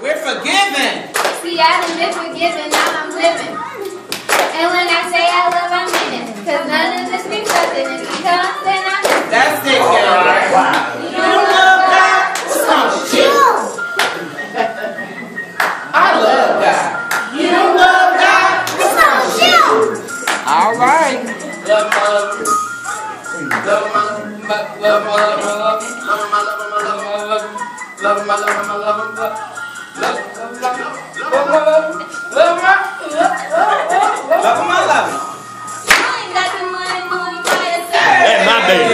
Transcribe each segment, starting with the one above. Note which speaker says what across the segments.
Speaker 1: We're forgiven.
Speaker 2: See, I haven't been forgiven, now I'm living. And when I say I love, I mean it. Cause none of this means nothing. If he comes, then I'm missing.
Speaker 1: That's it, girl. Wow. You don't love God? What's wrong with you? I love God. You don't love God? What's wrong with you? All right. Love my love. Love my love. Love my love. Love my love. Love my love. Love my love. Love my love.
Speaker 3: That's my baby.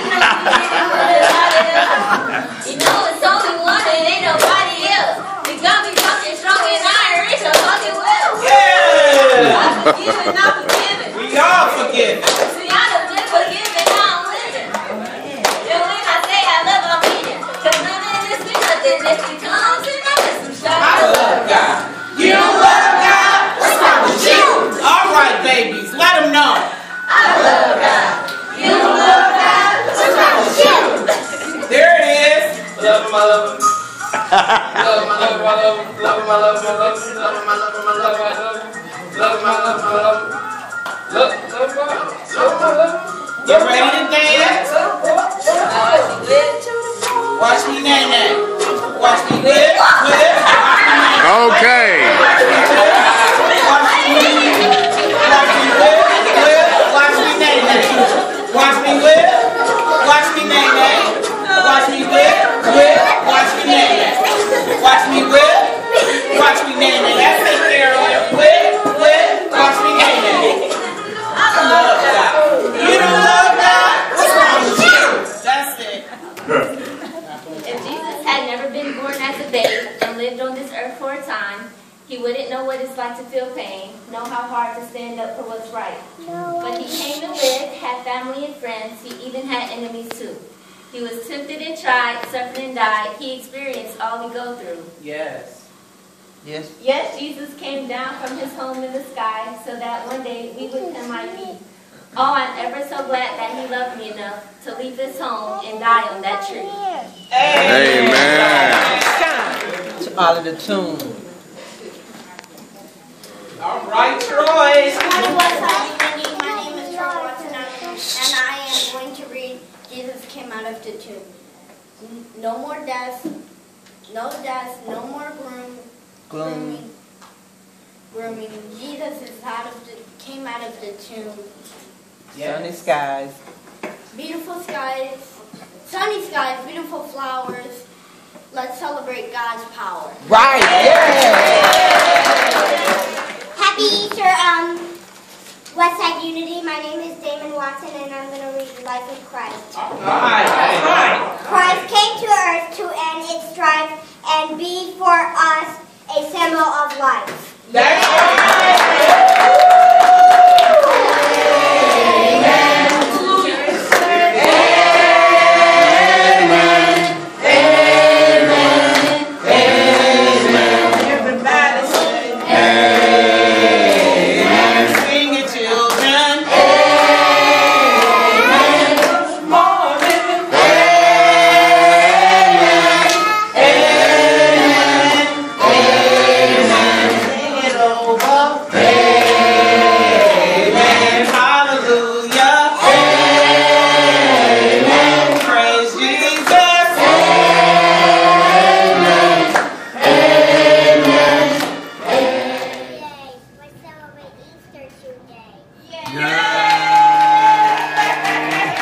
Speaker 2: You know it's only one and ain't nobody else. You got me fucking strong and iron rich, I'm fucking well.
Speaker 1: Yeah!
Speaker 2: I'm forgiven, I'm forgiven.
Speaker 1: We all forgiven.
Speaker 2: See, I done been forgiven, now I'm living. And when I say I love, I mean it. Cause none of this means nothing. If he comes and I miss some shots.
Speaker 1: I love God. You don't love God? What's wrong with you? All right, babies, let them know.
Speaker 2: I love God. You don't love God? What's wrong with you?
Speaker 1: There it is. Love him, I love him. Love him, I love him, I love him. Love him, I love him, I love him. Love him, I love him, I love him, I love him. Love him, I love him, I love him. Love him, I love him. You ready to dance? Watch me nay-nay. Watch me whip, whip.
Speaker 3: Okay.
Speaker 1: Watch me whip, whip. Watch me nay-nay. Watch me whip. Watch me nay-nay. Watch me whip, whip. Watch me nay-nay. Watch me whip. Watch me nay-nay. That's it, Carolyn. Whip, whip. Watch me nay-nay. I love God. You don't love God? What's wrong with you? That's it.
Speaker 2: If Jesus had never been born as a babe and lived on this earth for a time, he wouldn't know what it's like to feel pain, know how hard to stand up for what's right. But he came to live, had family and friends, he even had enemies too. He was tempted and tried, suffered and died. He experienced all we go through.
Speaker 1: Yes. Yes.
Speaker 2: Yes, Jesus came down from his home in the sky so that one day we with him might meet. Oh, I'm ever so glad that he loved me enough to leave his home and die on that tree.
Speaker 3: Amen.
Speaker 1: To honor the tomb. All right, Troy.
Speaker 4: My name is Chior, and I am going to read Jesus came out of the tomb. No more death, no more grooming. Jesus came out of the tomb.
Speaker 1: Yes.
Speaker 5: Sunny skies.
Speaker 4: Beautiful skies, sunny skies, beautiful flowers. Let's celebrate God's power.
Speaker 5: Right, yeah!
Speaker 4: Happy Easter, Westside Unity. My name is Damon Watson, and I'm going to read the life of Christ.
Speaker 1: All right.
Speaker 4: Christ came to earth to end its strife and be for us a symbol of life.
Speaker 1: That's right.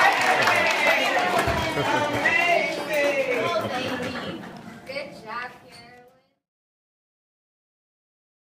Speaker 2: Good job.